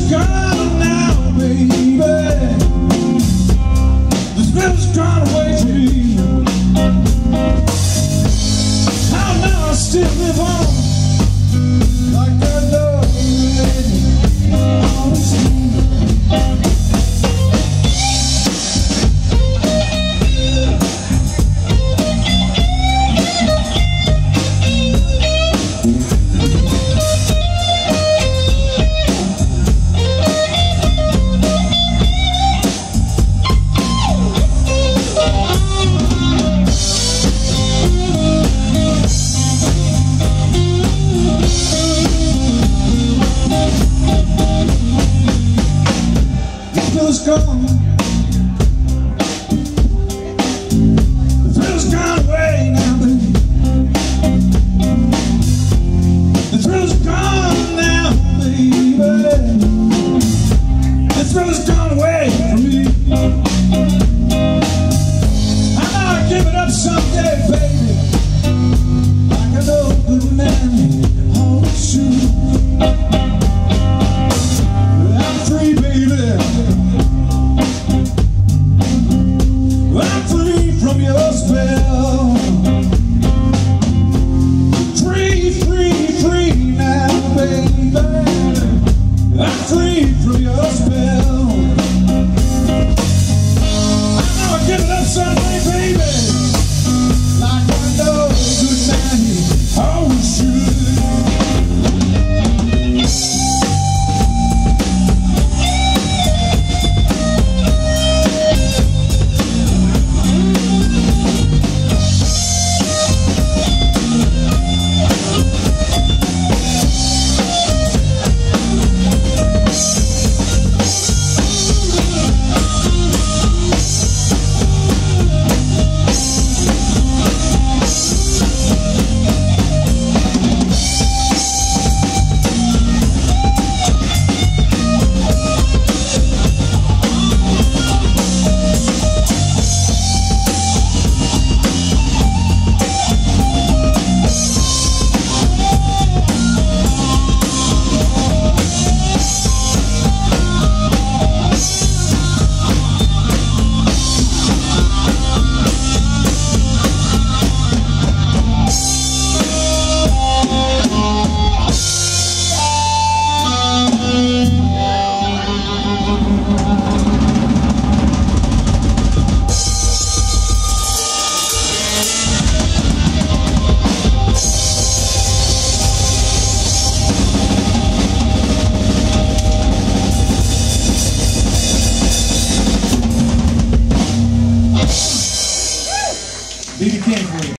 gone now, baby. The thrill is gone away from me. How now I still live on like I love you, always do. The thrill is gone. The thrill is gone away now, baby. The thrill is gone now, baby. The thrill is gone away from me. I know I'd give it up someday, baby, like an old blue man always should. I'm free, baby. I'm free from your spell. Free, free, free now, baby. I'm free from your spell. I know I'll give it up someday, baby, like I know a good man always should. BB King for you.